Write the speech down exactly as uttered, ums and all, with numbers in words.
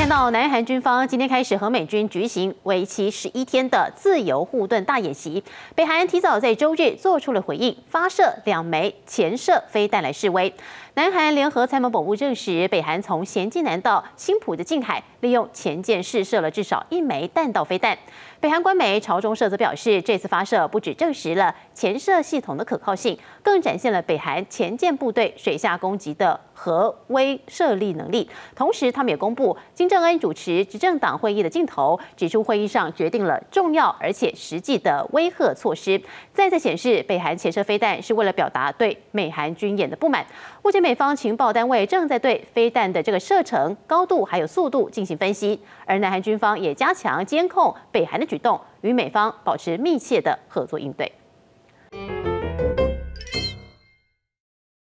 看到南韩军方今天开始和美军举行为期十一天的自由护盾大演习，北韩提早在周日做出了回应，发射两枚潜射飞弹来示威。南韩联合参谋本部证实，北韩从咸镜南到青浦的近海，利用潜舰试射了至少一枚弹道飞弹。北韩官媒朝中社则表示，这次发射不只证实了潜射系统的可靠性，更展现了北韩潜舰部队水下攻击的核威慑力能力。同时，他们也公布金正恩主持执政党会议的镜头，指出会议上决定了重要而且实际的威吓措施，再次显示北韩潜射飞弹是为了表达对美韩军演的不满。目前美方情报单位正在对飞弹的这个射程、高度还有速度进行分析，而南韩军方也加强监控北韩的举动，与美方保持密切的合作应对。